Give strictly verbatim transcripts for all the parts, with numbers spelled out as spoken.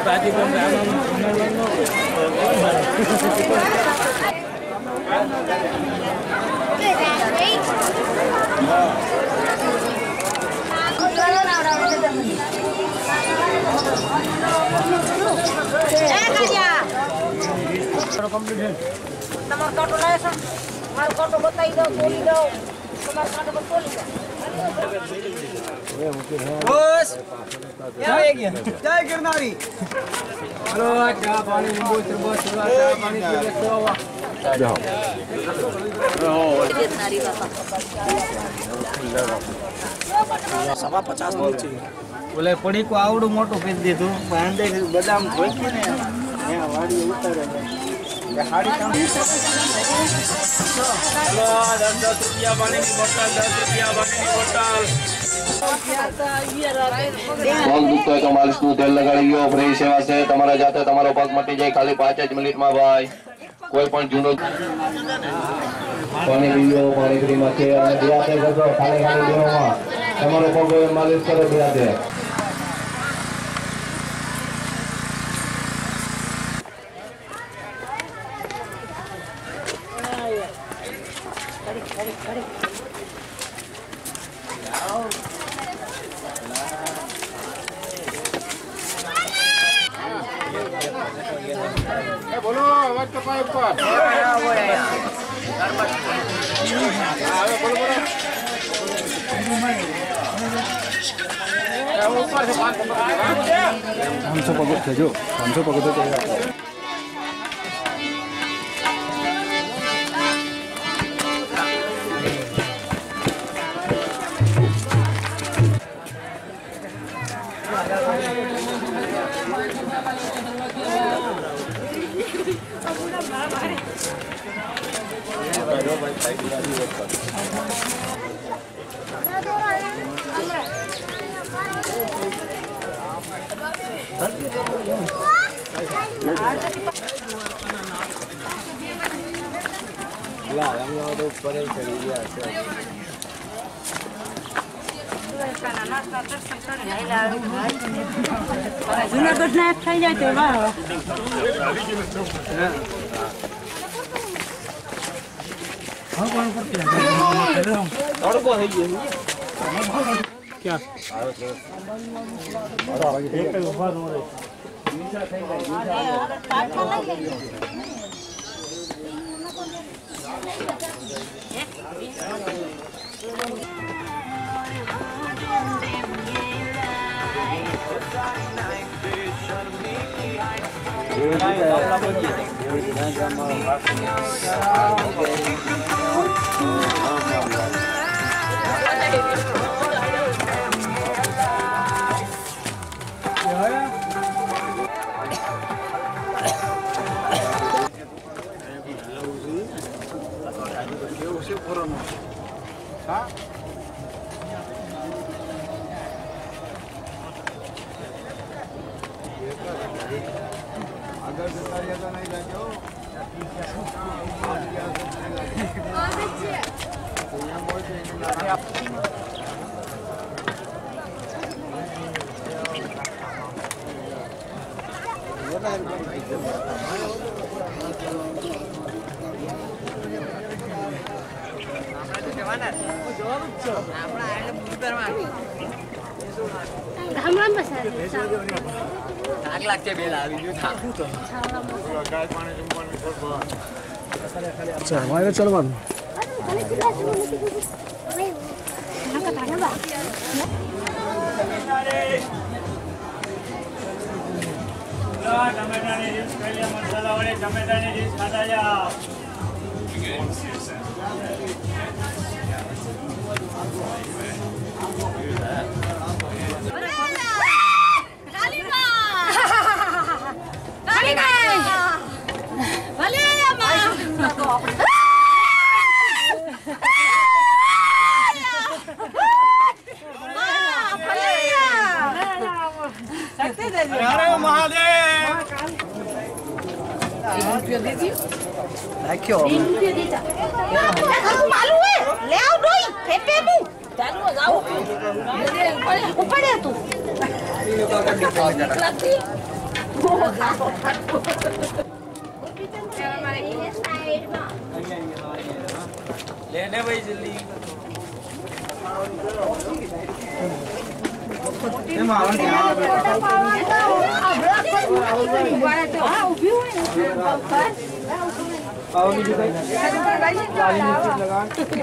Number काटो लाए sir माल काटो बताई दो बोली दो नंबर काटो बोली दो बस जय गया जय गिरनारी हेलो क्या पानी नींबू शरबत चाय पानी पी लेते हो जाओ गिरनारी बाबा सवा पचास नीचे बोले पड़ी को आवड़ू मोटो कर दे तू बांधे बादाम खोल के ने यहां वाड़ी उतारे हाड़ी काम हेलो दस दस रुपया पानी की बोतल दस रुपया पानी की बोतल પગ દુખતો હોય તો માલિશનું તેલ લગાડી લ્યો ફ્રી સેવા છે તમારા જાતે તમારો પગ મટી જાય ખાલી પાંચ જ મિનિટમાં ભાઈ કોઈ પણ જૂનો પાણી પી લો પાણી ફ્રીમાં છે અને ધ્યાતે કરજો ખાલી ખાલી દેવામાં તમારો પગ માલિશ કરો ધ્યાતે बोलो आवाज कपाए ऊपर वो है यार बोलो बोलो ऊपर से बात हमसे पकड़ भेजो हमसे पकड़ दो ला हम लोग तो ऊपर ही चली गया जूनागढ़ ना થઈ જાય તો વાહ हां कौन करते हैं तड़को થઈ ગયો क्या अरे आगे एक पे ऊपर हो रे नीचा થઈ જાય काट लगे अगर जतारिया तो नहीं जाके हो હમણાં મસાજ આગ લાગતે બેલા આવી ગયો था गाय पानी जमવાનું કરવો अच्छा हमारे चलવાનું ટમેટાની ડીશ કરિયા મસાલા વાળી ટમેટાની ડીશ ખાતા જાઓ अरे महादेव રાખ્યો માલું હે લે આવ ડોઈ ફેફે મુ ચાલો જાઓ ઉપર તું लेने भाई जल्दी ये मावन क्या आओ भी भाई लाली मिर्च लगा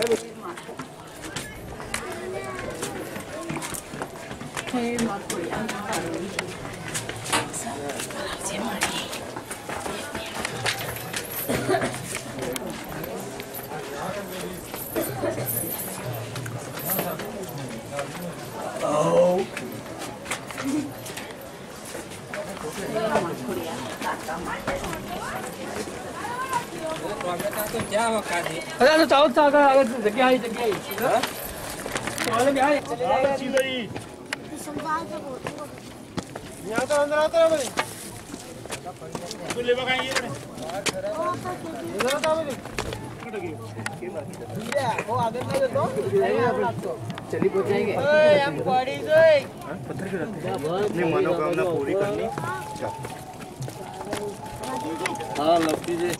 क्या हुआ खाती अरे तो चावल सा अगर अगर जगह आई जगह आई चावल में आई चले जाएगा चीज आई यहां तो अंदर आता है भाई तू ले बगा ये रे इधर आता भाई वो आगे नहीं तो चली पहुंच जाएंगे ओए हम पड़ी गए पत्थर के रहते हैं अपनी मनोकामना पूरी करनी हां लपटी जी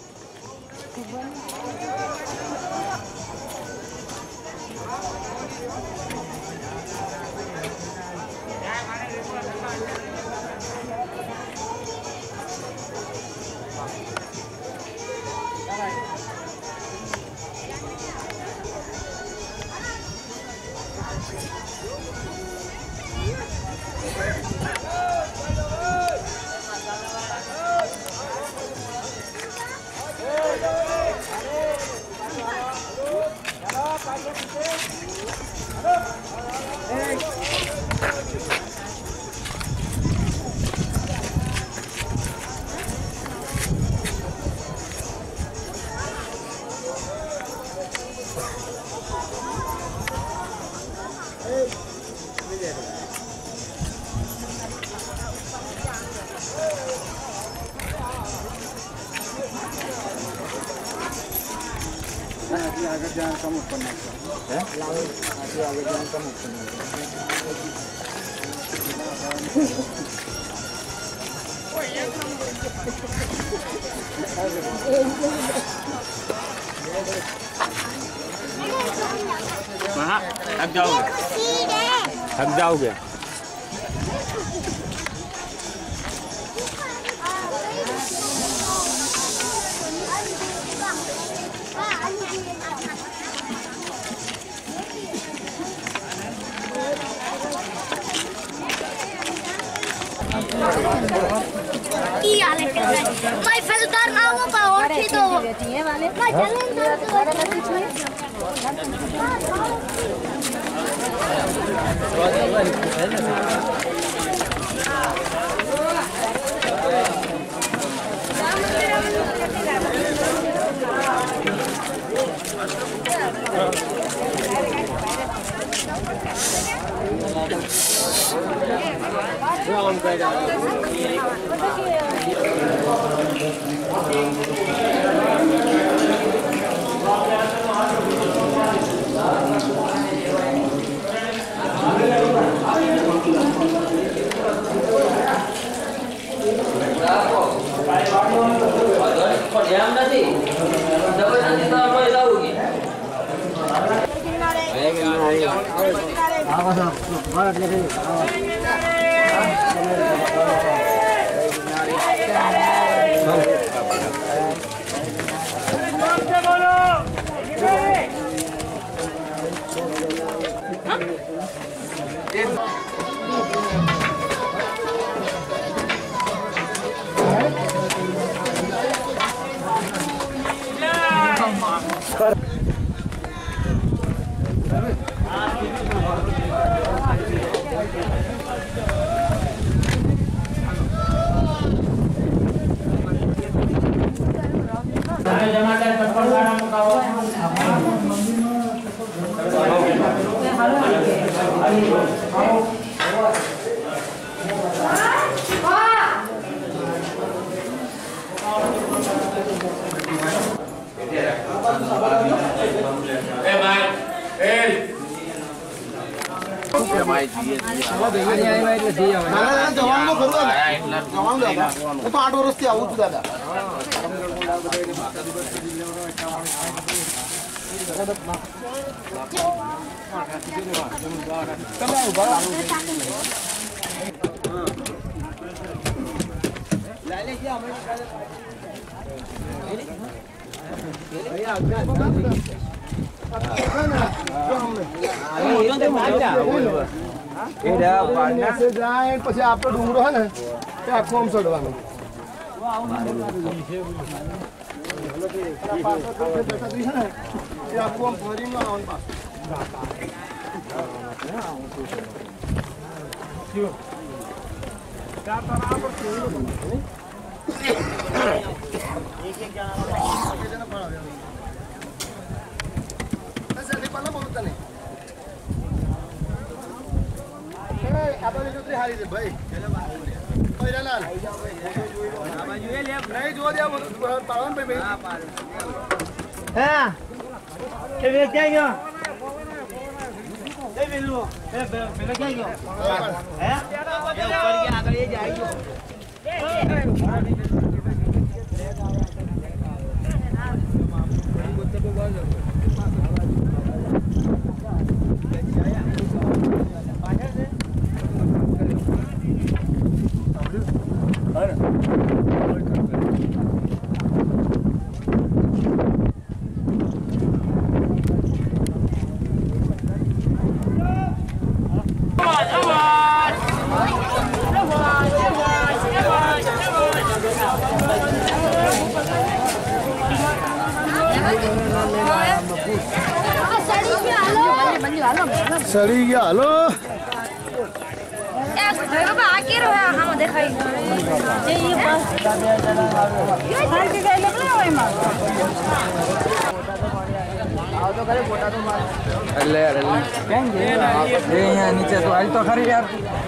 आगे जान कम करना है आगे आगे जान कम करना हाँ थक जाओगे थक जाओगे मैं फलदार नामों का और थी तो मैं जवान को હું તો આઠ વર્ષથી આવું છું દાદા. પછી આપણો ડુંગરો હે ને તે આખું આમ ચડવાનો. આખું આમ ફરીને આવવાનું પાછું. સડી ગયા હાલો. નીચે તો હાલ તો ખરી યાર.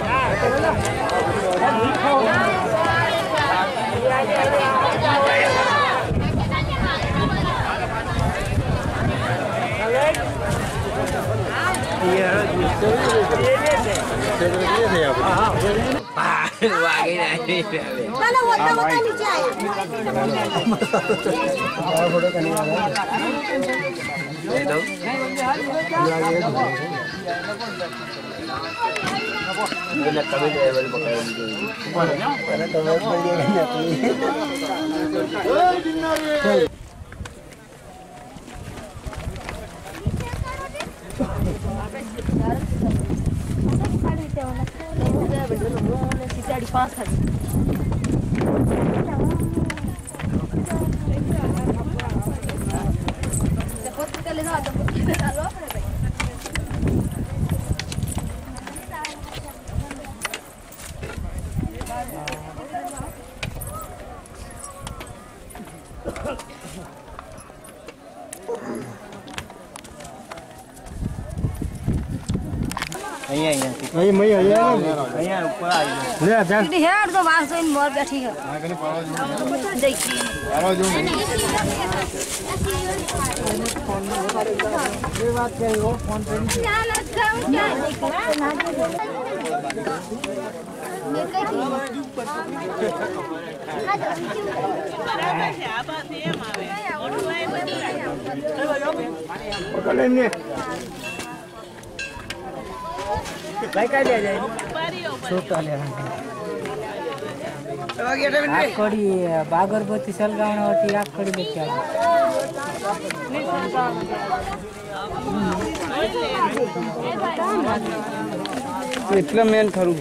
हेड तो बाहर से मोर बैठी है ये बात कही हो फोन पे आकड़ी बागरबत्ती सलगावण्यावरती आकड़ी बेचारी इतलं मेन खरू